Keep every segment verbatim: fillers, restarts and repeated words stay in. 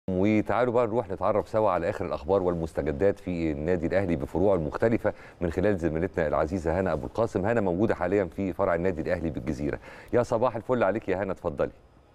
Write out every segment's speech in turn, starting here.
وتعالوا بقى نروح نتعرف سوا على اخر الاخبار والمستجدات في النادي الاهلي بفروعه المختلفه من خلال زميلتنا العزيزه هنا ابو القاسم. هنا موجوده حاليا في فرع النادي الاهلي بالجزيره. يا صباح الفل عليك يا هنا، اتفضلي.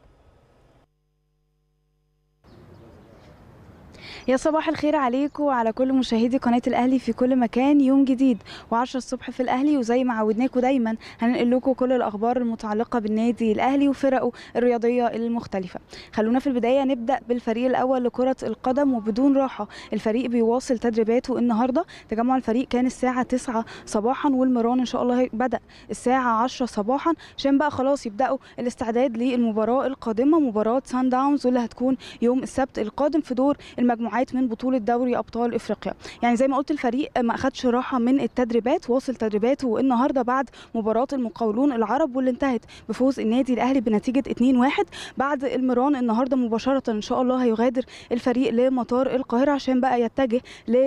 يا صباح الخير عليكم وعلى كل مشاهدي قناة الأهلي في كل مكان. يوم جديد وعشرة الصبح في الأهلي، وزي ما عودناكم دايما هننقل لكم كل الأخبار المتعلقة بالنادي الأهلي وفرقه الرياضية المختلفة. خلونا في البداية نبدأ بالفريق الأول لكرة القدم، وبدون راحة الفريق بيواصل تدريباته النهاردة. تجمع الفريق كان الساعة تسعة صباحا، والمران إن شاء الله بدأ الساعة عشرة صباحا عشان بقى خلاص يبدأوا الاستعداد للمباراة القادمة، مباراة سان داونز، واللي هتكون يوم السبت القادم في دور المجموعات من بطولة دوري أبطال إفريقيا. يعني زي ما قلت الفريق ما أخدش راحة من التدريبات، واصل تدريباته النهاردة بعد مباراة المقاولون العرب واللي انتهت بفوز النادي الأهلي بنتيجة اتنين واحد. بعد المران النهاردة مباشرة إن شاء الله هيغادر الفريق لمطار القاهرة عشان بقى يتجه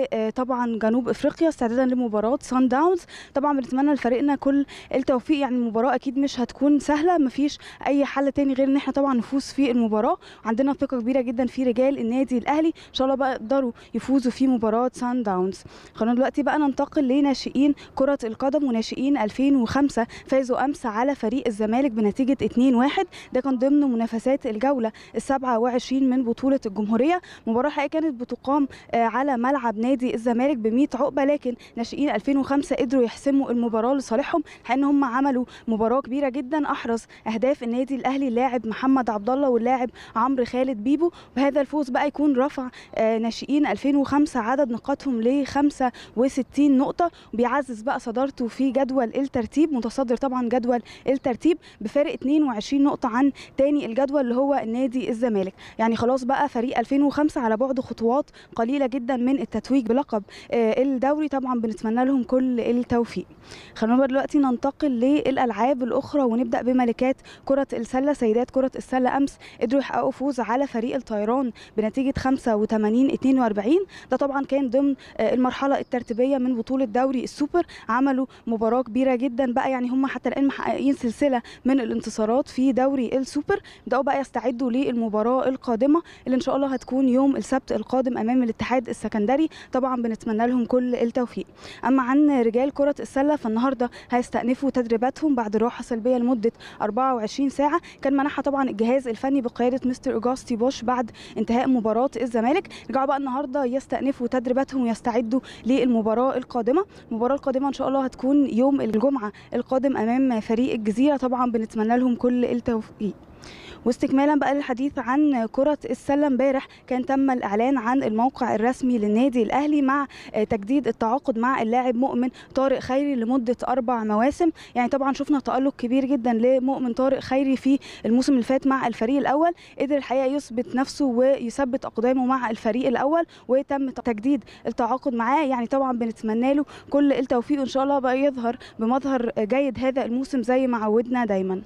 لطبعا جنوب إفريقيا استعدادا لمباراة سان داونز. طبعا بنتمنى لفريقنا كل التوفيق، يعني المباراة أكيد مش هتكون سهلة، مفيش أي حل تاني غير إن احنا طبعا نفوز في المباراة، وعندنا ثقة كبيرة جدا في رجال النادي الأهلي إن شاء الله بقى يقدروا يفوزوا في مباراة سان داونز. خلونا دلوقتي بقى ننتقل لناشئين كرة القدم، وناشئين ألفين وخمسة فازوا أمس على فريق الزمالك بنتيجة اتنين واحد. ده كان ضمن منافسات الجولة السابعة وعشرين من بطولة الجمهورية. مباراة حقيقة كانت بتقام على ملعب نادي الزمالك بمية عقبة، لكن ناشئين ألفين وخمسة قدروا يحسموا المباراة لصالحهم، لأن هم عملوا مباراة كبيرة جدا. أحرز أهداف النادي الأهلي اللاعب محمد عبد الله واللاعب عمرو خالد بيبو، وهذا الفوز بقى يكون رفع ناشئين ألفين وخمسة عدد نقاطهم ل خمسة وستين نقطة، وبيعزز بقى صدارته في جدول الترتيب، متصدر طبعا جدول الترتيب بفارق اتنين وعشرين نقطة عن تاني الجدول اللي هو النادي الزمالك. يعني خلاص بقى فريق ألفين وخمسة على بعد خطوات قليلة جدا من التتويج بلقب الدوري. طبعا بنتمنى لهم كل التوفيق. خلونا دلوقتي ننتقل للألعاب الأخرى ونبدأ بملكات كرة السلة. سيدات كرة السلة أمس قدروا يحققوا فوز على فريق الطيران بنتيجة خمسة وتمانين اتنين وأربعين. ده طبعا كان ضمن المرحله الترتيبيه من بطوله دوري السوبر. عملوا مباراه كبيره جدا بقى، يعني هم حتى الان محققين سلسله من الانتصارات في دوري السوبر. بداوا بقى يستعدوا للمباراه القادمه اللي ان شاء الله هتكون يوم السبت القادم امام الاتحاد السكندري. طبعا بنتمنى لهم كل التوفيق. اما عن رجال كره السله فالنهارده هيستأنفوا تدريباتهم بعد راحه سلبيه لمده أربعة وعشرين ساعه كان منحها طبعا الجهاز الفني بقياده مستر اوجاستي بوش بعد انتهاء مباراه الزمالك. رجعوا بقى النهارده يستأنفوا تدريباتهم ويستعدوا للمباراه القادمه. المباراه القادمه ان شاء الله هتكون يوم الجمعه القادم امام فريق الجزيره. طبعا بنتمنى لهم كل التوفيق. واستكمالا بقى للحديث عن كرة السلة، امبارح كان تم الإعلان عن الموقع الرسمي للنادي الأهلي مع تجديد التعاقد مع اللاعب مؤمن طارق خيري لمدة أربع مواسم. يعني طبعا شفنا تألق كبير جدا لمؤمن طارق خيري في الموسم اللي فات مع الفريق الأول، قدر الحقيقة يثبت نفسه ويثبت أقدامه مع الفريق الأول وتم تجديد التعاقد معاه. يعني طبعا بنتمنى له كل التوفيق وإن شاء الله بقى يظهر بمظهر جيد هذا الموسم زي ما عودنا دايما.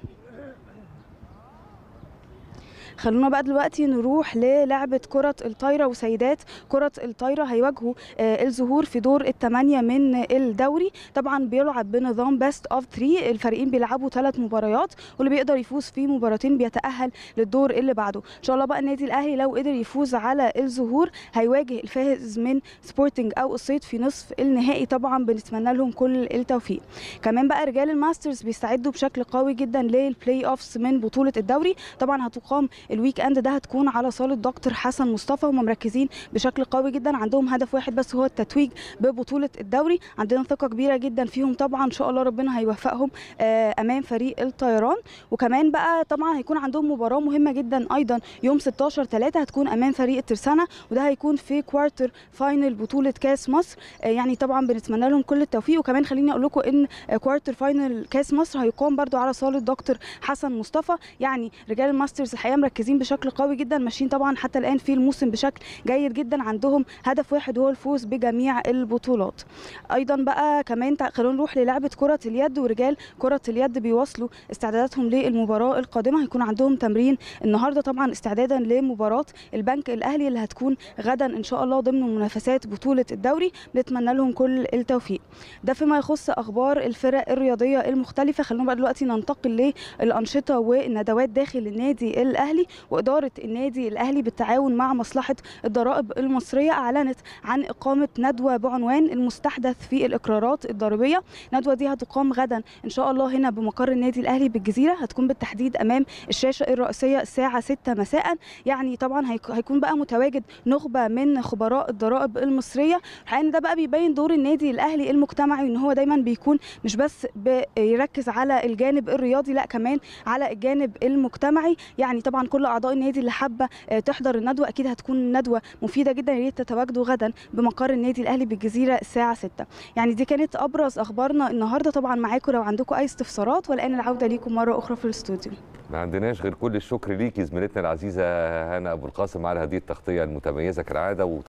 خلونا بقى دلوقتي نروح للعبة كرة الطايرة. وسيدات كرة الطايرة هيواجهوا الظهور في دور الثمانية من الدوري. طبعا بيلعب بنظام بيست اوف ثلاثة، الفريقين بيلعبوا ثلاث مباريات واللي بيقدر يفوز في مباراتين بيتأهل للدور اللي بعده. ان شاء الله بقى النادي الاهلي لو قدر يفوز على الظهور هيواجه الفائز من سبورتنج او الصيد في نصف النهائي. طبعا بنتمنى لهم كل التوفيق. كمان بقى رجال الماسترز بيستعدوا بشكل قوي جدا للبلاي اوفس من بطولة الدوري. طبعا هتقام الويك اند ده هتكون على صاله دكتور حسن مصطفى، هم مركزين بشكل قوي جدا، عندهم هدف واحد بس هو التتويج ببطوله الدوري. عندنا ثقه كبيره جدا فيهم طبعا، ان شاء الله ربنا هيوفقهم امام فريق الطيران. وكمان بقى طبعا هيكون عندهم مباراه مهمه جدا ايضا يوم ستاشر ثلاثة هتكون امام فريق الترسانه، وده هيكون في كوارتر فاينل بطوله كاس مصر. يعني طبعا بنتمنى لهم كل التوفيق. وكمان خليني اقول لكم ان كوارتر فاينل كاس مصر هيقام برده على صاله دكتور حسن مصطفى. يعني رجال الماسترز الحقيقه مركزين بشكل قوي جدا، ماشيين طبعا حتى الان في الموسم بشكل جيد جدا، عندهم هدف واحد هو الفوز بجميع البطولات. ايضا بقى كمان خلونا نروح للعبه كره اليد. ورجال كره اليد بيواصلوا استعداداتهم للمباراه القادمه، هيكون عندهم تمرين النهارده طبعا استعدادا لمباراه البنك الاهلي اللي هتكون غدا ان شاء الله ضمن منافسات بطوله الدوري. بنتمنى لهم كل التوفيق. ده فيما يخص اخبار الفرق الرياضيه المختلفه. خلونا بقى دلوقتي ننتقل للانشطه والندوات داخل النادي الاهلي. الاهلي واداره النادي الاهلي بالتعاون مع مصلحه الضرائب المصريه اعلنت عن اقامه ندوه بعنوان المستحدث في الاقرارات الضريبيه. الندوه دي هتقام غدا ان شاء الله هنا بمقر النادي الاهلي بالجزيره، هتكون بالتحديد امام الشاشه الرئيسيه الساعه ستة مساء. يعني طبعا هيكون بقى متواجد نخبه من خبراء الضرائب المصريه. الحقيقه ده بقى بيبين دور النادي الاهلي المجتمعي، ان هو دايما بيكون مش بس بيركز على الجانب الرياضي، لا كمان على الجانب المجتمعي. يعني طبعا كل اعضاء النادي اللي حابه تحضر الندوه اكيد هتكون ندوه مفيده جدا، يا ريت تتواجدوا غدا بمقر النادي الاهلي بالجزيره الساعه ستة. يعني دي كانت ابرز اخبارنا النهارده. طبعا معاكم لو عندكم اي استفسارات، والان العوده ليكم مره اخرى في الاستوديو. ما عندناش غير كل الشكر ليكي زميلتنا العزيزه هنا ابو القاسم على هذه التغطيه المتميزه كالعاده.